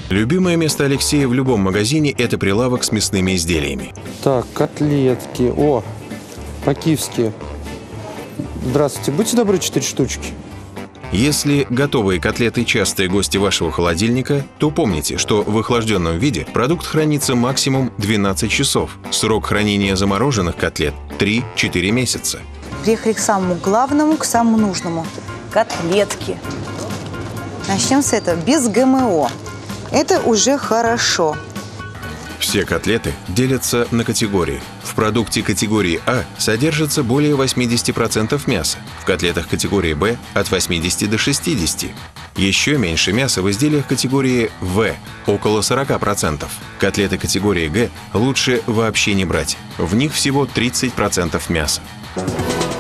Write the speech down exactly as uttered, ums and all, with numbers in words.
Любимое место Алексея в любом магазине – это прилавок с мясными изделиями. Так, котлетки. О, по-киевски. Здравствуйте, будьте добры, четыре штучки. Если готовые котлеты – частые гости вашего холодильника, то помните, что в охлажденном виде продукт хранится максимум двенадцать часов. Срок хранения замороженных котлет – три-четыре месяца. Приехали к самому главному, к самому нужному – котлетки. Начнем с этого. Без ГМО. Это уже хорошо. Все котлеты делятся на категории. В продукте категории А содержится более восьмидесяти процентов мяса, в котлетах категории Б – от восьмидесяти до шестидесяти процентов. Еще меньше мяса в изделиях категории В – около сорока процентов. Котлеты категории Г лучше вообще не брать, в них всего тридцать процентов мяса.